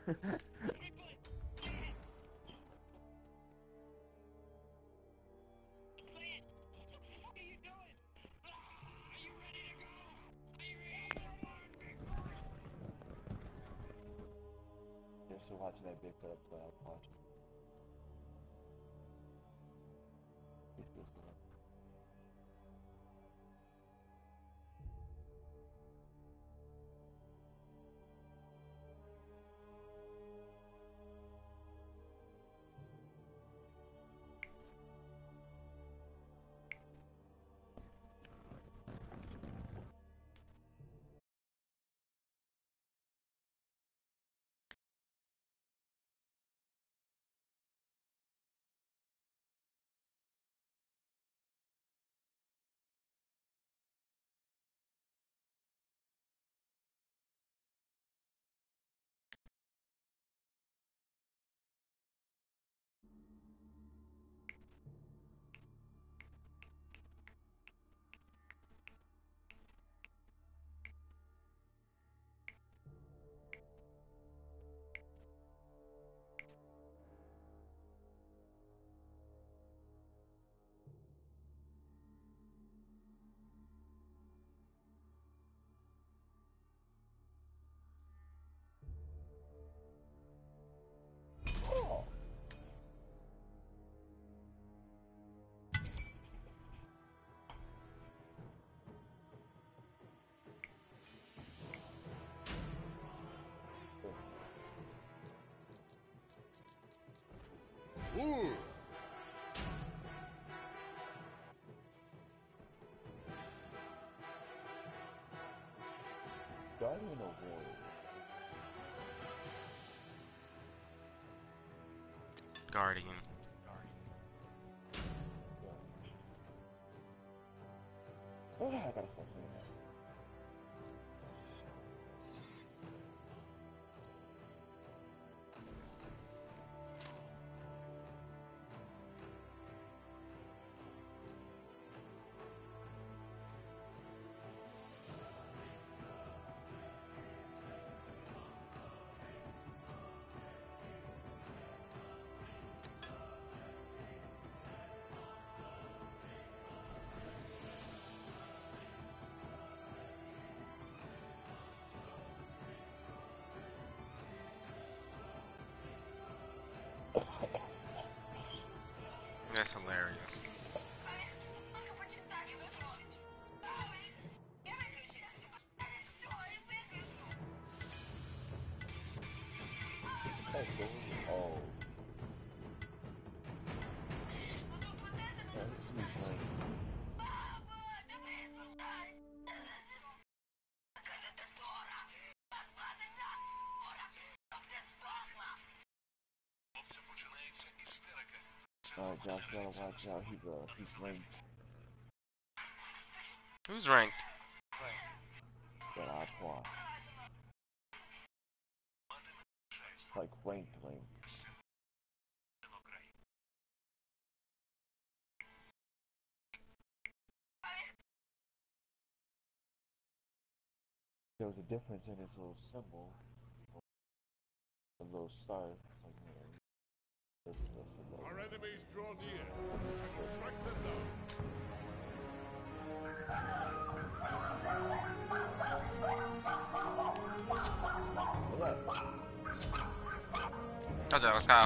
You're still watching that big clip that I was watching. Oh. Ooh. Guardian of Warriors. Guardian. Oh, I gotta stop saying that. That's hilarious. Oh, cool. Oh. That's too funny. Josh, you gotta watch out. He's ranked. Who's ranked? That Aqua. Like ranked. There was a difference in his little symbol. A little star. Like, this is a symbol. Our enemies draw near. I will strike them down. Oh, that was Kyle.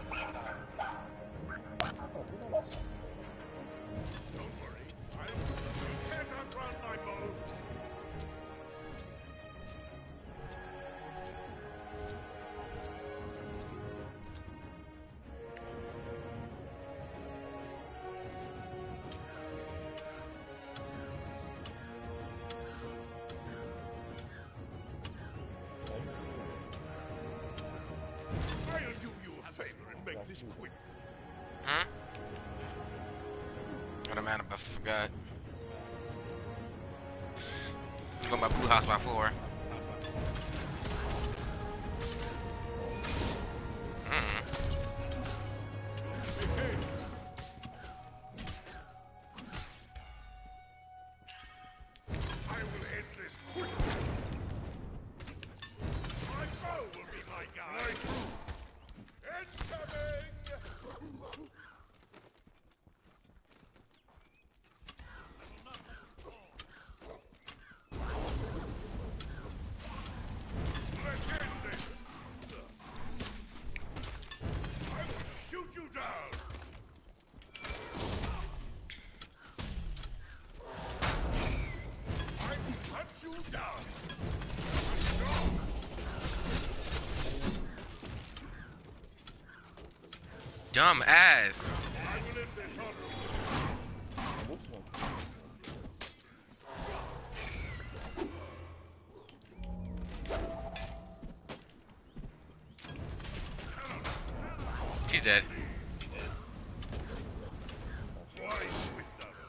Don't worry. You can't outrun my bow. I'll do you a favor and make this quick. Hmm? What am I about to forgot? I'm going to my blue house by 4. I will end this quick. My bow will be my guide. down. Dumb ass. I will end this honorably. Which one? She's dead. Why swift arrow?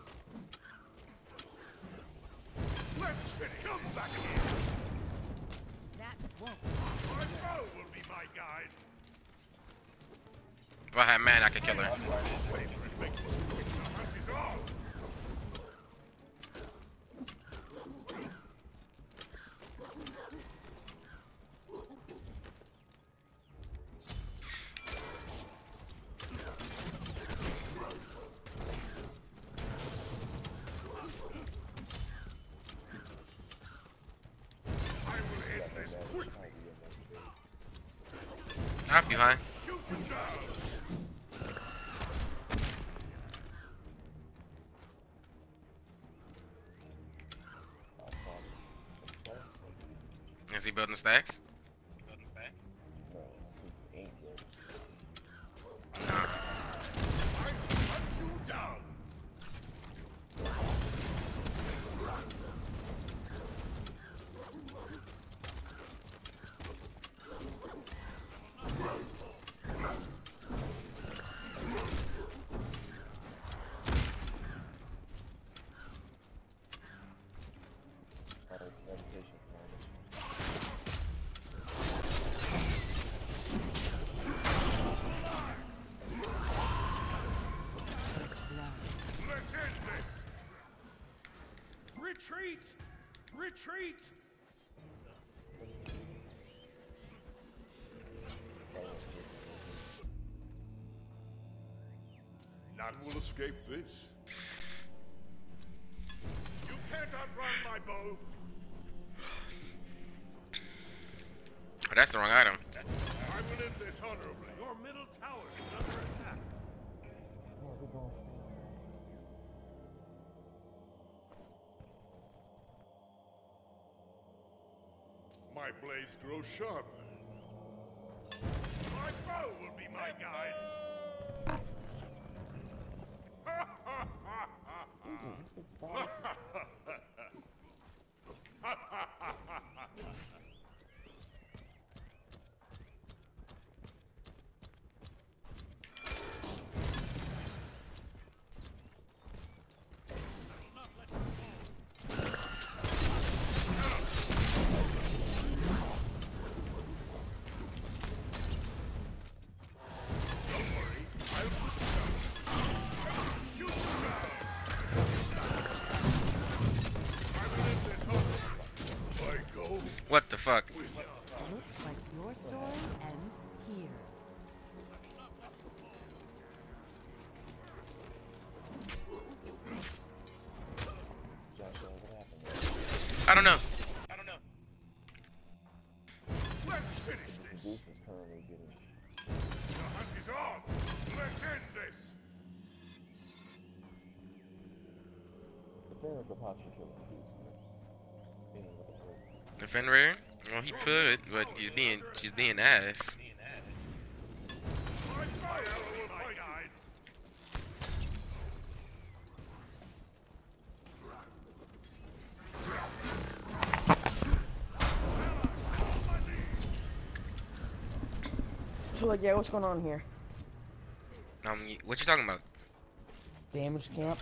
Let's finish. Come back here. That won't. My bow will be my guide. If I had man, I could kill her. Wait for it to make this quick. The hunt is on. I will end this quickly. I'm behind. Shoot them down. Is he building stacks? No, he ain't good. I will hunt you down. Meditation for Let's end this. Retreat! Retreat! None will escape this. You can't outrun my bow. Oh, that's the wrong item. I will end this honorably. Your middle tower is under attack. Oh, we're going. My blades grow sharper. My bow will be my guide. What the fuck? Looks like your story ends here. Joshua, what happened there? I don't know. Let's finish this. Goose is currently getting. The hunt is on. Let's end this. The thing with the possible killing Goose, being with the bird. The Fenrir? Well, he could, but she's being ass. My fire will my guide. So like, yeah, what's going on here? What you talking about? Damage camp.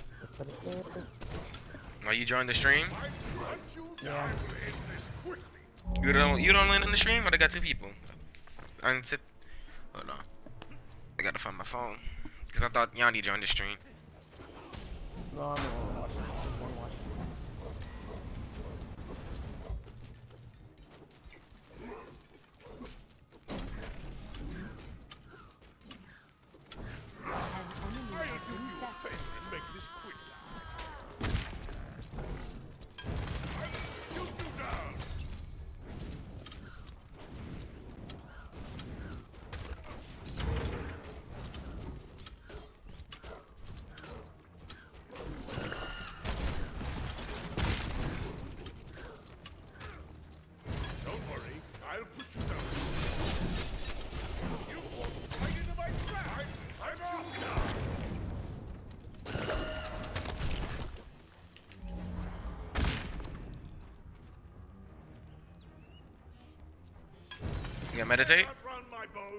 Why you joined the stream? I hunt you down. Yeah. I will end this quickly. You don't land in the stream? Or they got two people? I sit. Hold on. I gotta find my phone. Cause I thought Yanni joined the stream. No, I'm not watching. I'm watching. I'll do you a favor and make this quick. I will shoot you down. You gonna meditate? Outrun my bow.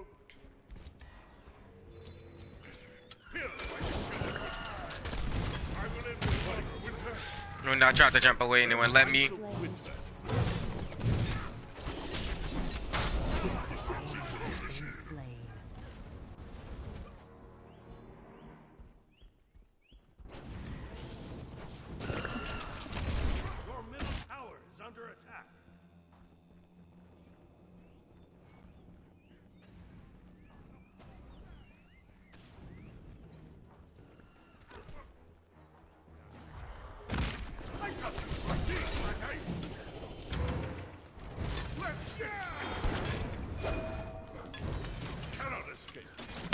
Pierce my shield. I will end this one, Winter. When I tried to jump away and it wouldn't let me. Winter. Slain. Your middle tower is under attack. I got you. My teeth, my haste. Let's share. Cannot escape.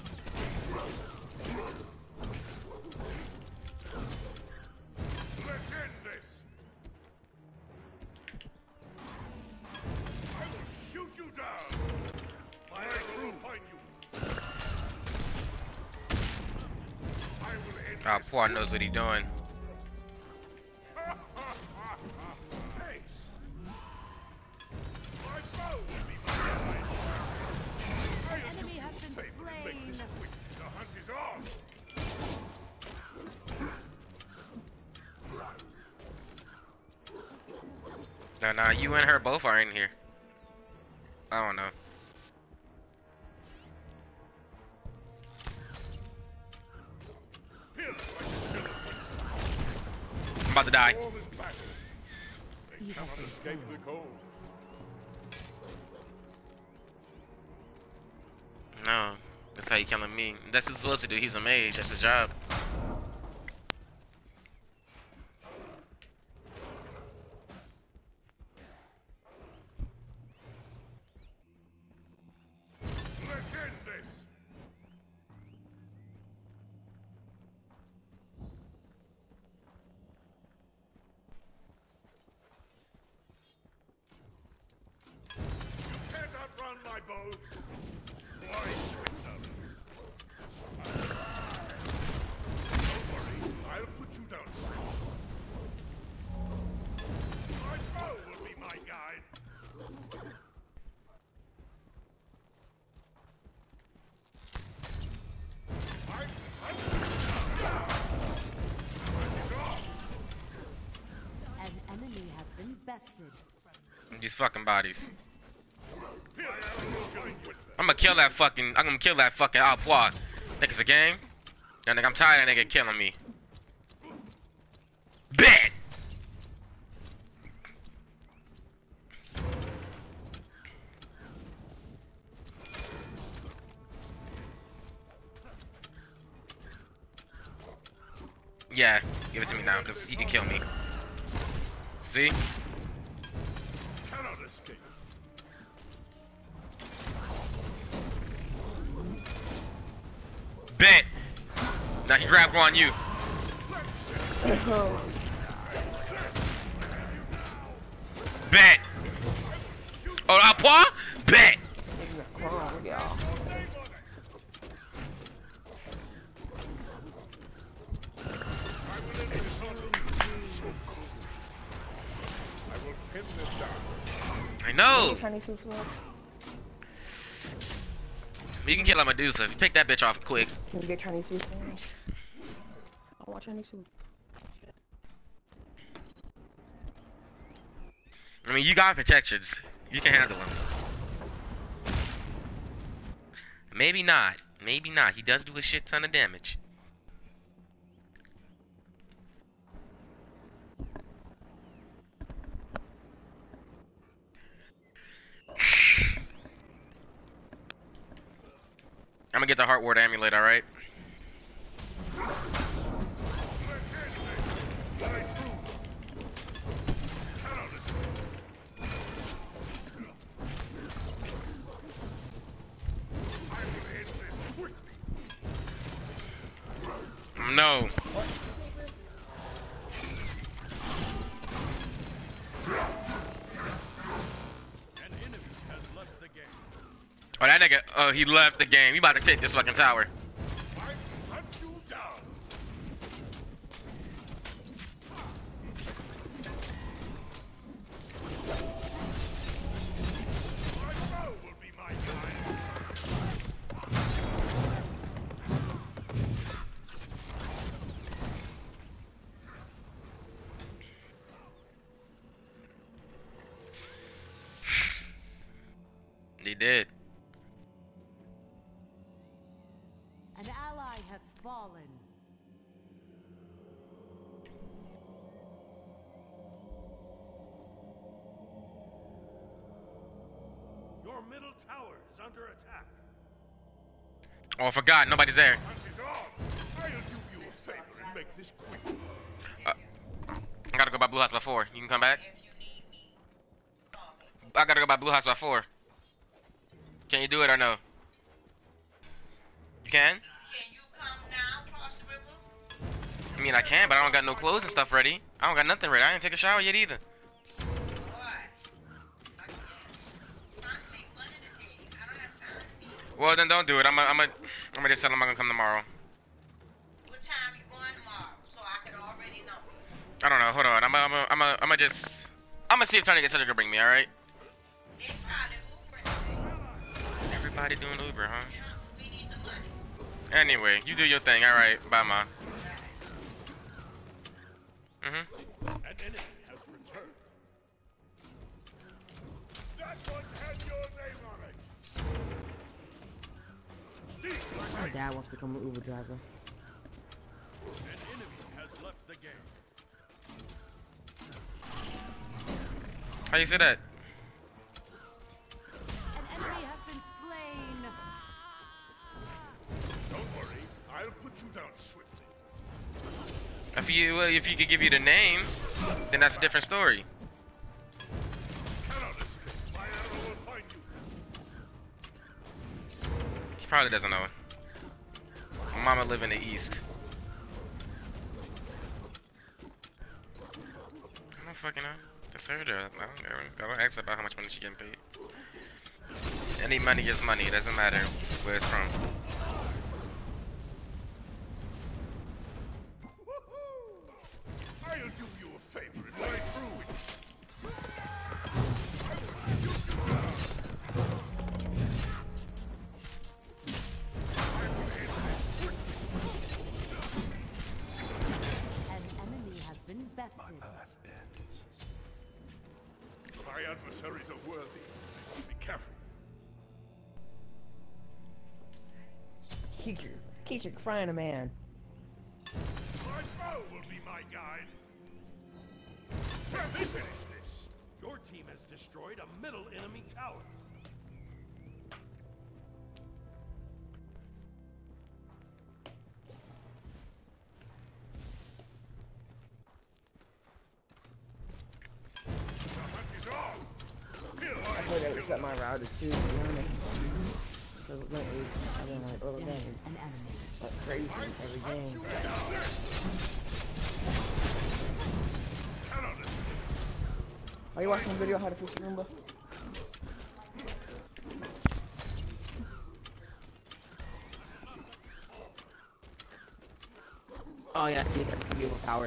Let's end this. I will shoot you down. My arrow will find you. I will end Oh, this. Poir knows what he's doing. Thanks. My bow will be my guide. I am Enemy has been safe to make this slain. quick. The hunt is on. Nah, you and her both are in here. I don't know. Pierce like a shield. I'm about to die. All in battle. They cannot escape the cold. No, that's how you killing me. That's what he's supposed to do. He's a mage. That's his job. Let's end this. You can't outrun my bow. Why swindler? Don't worry, I'll put you down soon. My bow will be my guide. An enemy has been bested. These fucking bodies. I'm gonna kill that fucking Au Poir. Think it's a game? Yeah, nigga, I'm tired of that nigga killing me. Bet! Yeah, give it to me now, because he can kill me. See? Cannot escape. Bet! Now he grabbed on you. Bet! Oh, Au Poir? Bet! What's wrong with y'all? I will pin this down. I know! Chinese food for lunch? You can kill a Medusa. You pick that bitch off quick. Can we get Chinese food for lunch? I want Chinese food. I mean, you got protections. You can handle them. Maybe not. Maybe not. He does do a shit ton of damage. I'm gonna get the Heart Ward Amulet, alright? No. Oh, that nigga, oh, he left the game. You about to take this fucking tower. He did. An ally has fallen. Your middle tower is under attack. Oh, I forgot. Nobody's there. Hunt is on. I'll do you a favor and make this quick. I gotta go by Blue House by 4. You can come back? I gotta go by Blue House by 4. Can you do it or no? You can? Can you come now across the river? I mean, I can, but I don't got no clothes and stuff ready. I don't got nothing ready. I didn't take a shower yet either. Why? I can't. I'm trying to make money today. I don't have time to be. Well, then don't do it. I'm gonna just tell them I'm gonna come tomorrow. What time you going tomorrow? So I can already know. I don't know. Hold on. I'm gonna see if Tony gets to bring me. All right. They probably Uber today. Everybody doing Uber, huh? Yeah, we need the money. Anyway, you do your thing. All right. Bye, ma. An enemy has returned. That one had your name on it. Steve, My dad wants to become an Uber driver. an enemy has left the game. How you say that? An enemy has been slain. Don't worry, I'll put you down swiftly. If you could give you the name, then that's a different story. Cannot escape. My arrow will find you. He probably doesn't know. My mama live in the east. I don't fucking know. Just heard her. I don't ask about how much money she getting paid. Any money is money. It doesn't matter where it's from. I'll do you a favor and ride through it. An enemy has been bested. My adversaries are worthy. I must be careful. Keep your crying a man. My bow will be my guide. Finish this. Your team has destroyed a middle enemy tower. The hunt is on. Here I lies played that silver. set my router too, to be honest. Because lately, I've been like early Slain game, an enemy. like crazy every game. Cannot escape. Are you watching a video how to fix Roomba? Oh yeah, you got to be overpowered.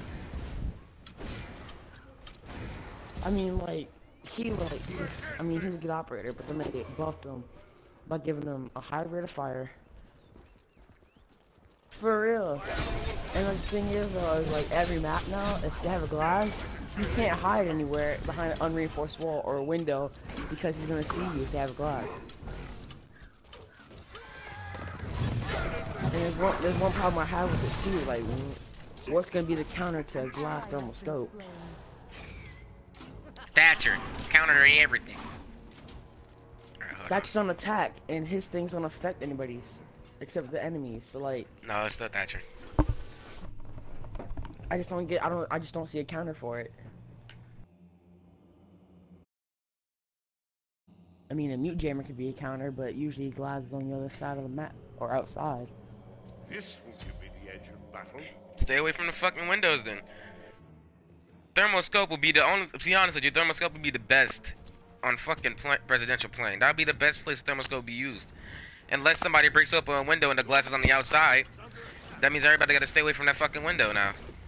I mean, like, he I mean, he's a good operator, but then they buffed him by giving him a high rate of fire. For real. And the thing is, like, every map now, if you have a glass, you can't hide anywhere behind an unreinforced wall or a window because he's gonna see you if you have a glass. And there's one problem I have with it too, like, what's gonna be the counter to a glass thermal scope? Thatcher, counter everything. Alright, hold That's on attack, and his things don't affect anybody's except the enemies. So like, on. No, it's still Thatcher. I just don't see a counter for it. I mean, a mute jammer could be a counter, but usually glass is on the other side of the map or outside. This will give me the edge in battle. Stay away from the fucking windows then. Thermoscope will be the only, to be honest with you, thermoscope would be the best on fucking presidential plane. That would be the best place thermoscope be used. Unless somebody breaks open a window and the glass is on the outside, that means everybody gotta stay away from that fucking window now.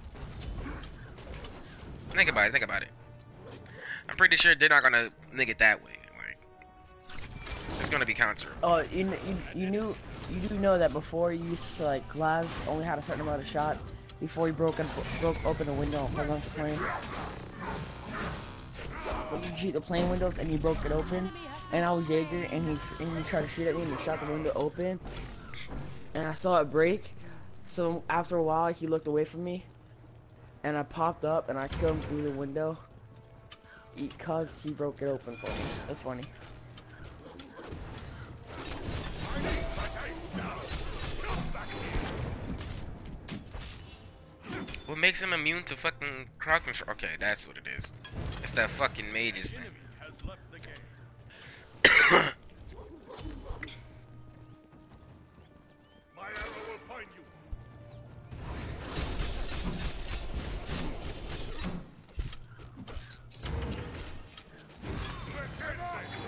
Think about it. I'm pretty sure they're not gonna make it that way. Like, it's gonna be counter. Oh, you do know that before you used to, like, glass only had a certain amount of shots before you broke open the window and hung on to plane. you shoot the plane windows and he broke it open, and I was Jaeger and he tried to shoot at me and he shot the window open, and I saw it break. So after a while he looked away from me, and I popped up and I killed him through the window because he broke it open for me. That's funny. What makes him immune to fucking crowd control? Okay, that's what it is. It's that fucking mages thing. Enemy has left the game. My arrow will find you. Let's end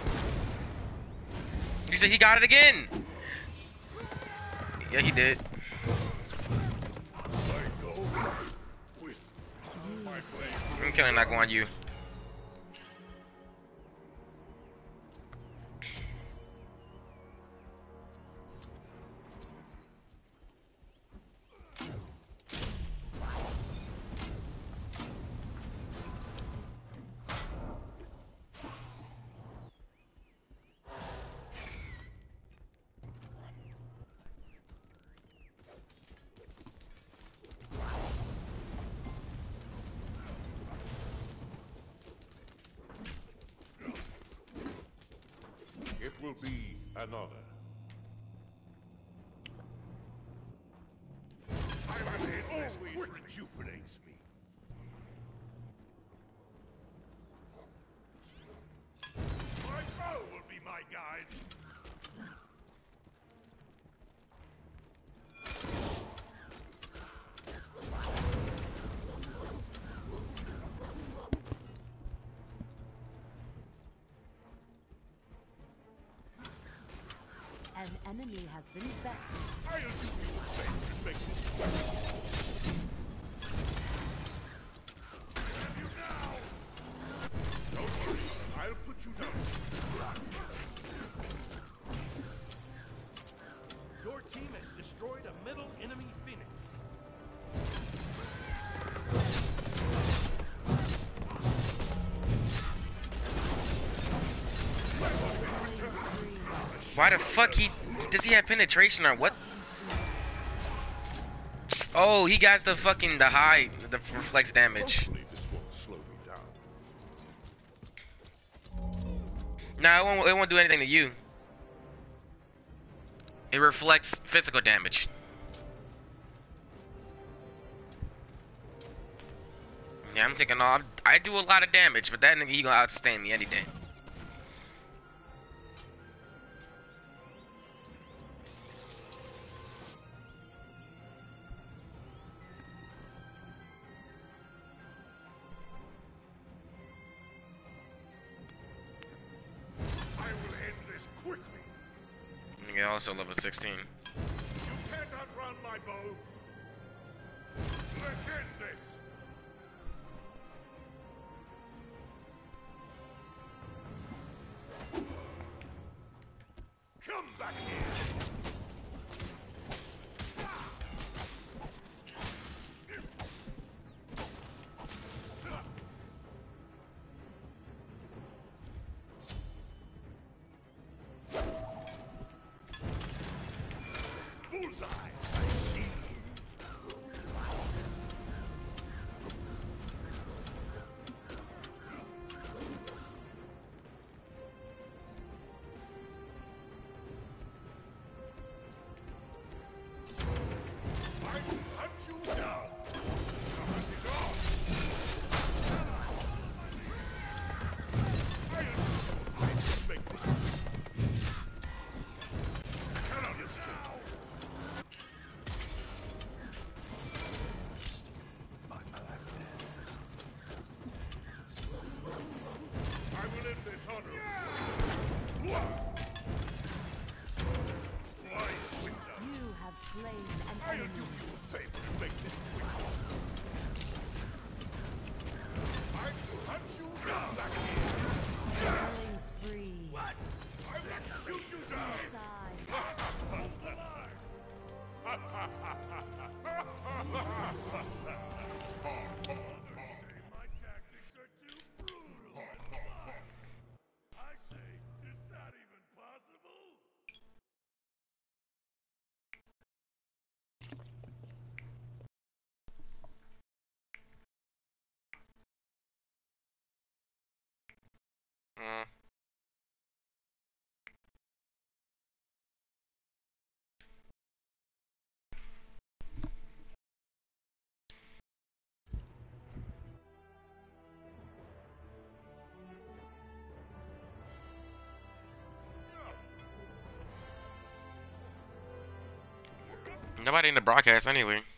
this. You said he got it again. Yeah, he did. I go with my blade. I'm killing that Guan Yu. It will be an honor. It always rejuvenates me. My bow will be my guide. An enemy has been bested. I'll do you a favor and make this quick. Have you now? Don't worry, I'll put you down. Your team has destroyed a middle enemy Phoenix. Why the fuck does he have penetration or what? Oh, he got the fucking the reflex damage. Hopefully this won't slow me down. Nah, it won't do anything to you. It reflects physical damage. Yeah, I'm taking all. I do a lot of damage, but that nigga he gonna out-sustain me any day. Quickly. Yeah, also level 16. You can't outrun my bow. Let's end this. Come back here. Bullseye! I see. I will hunt you down. The hunt is on. I'll make this quick. Cannot escape. I will end this honorably. Why, Swindler? You have slain an I'll enemy. do you a favor and make this quick. I will hunt you down back here. Killing spree. What? I will shoot you down. Side. Others say my tactics are too brutal and Mm. Nobody in the broadcast anyway.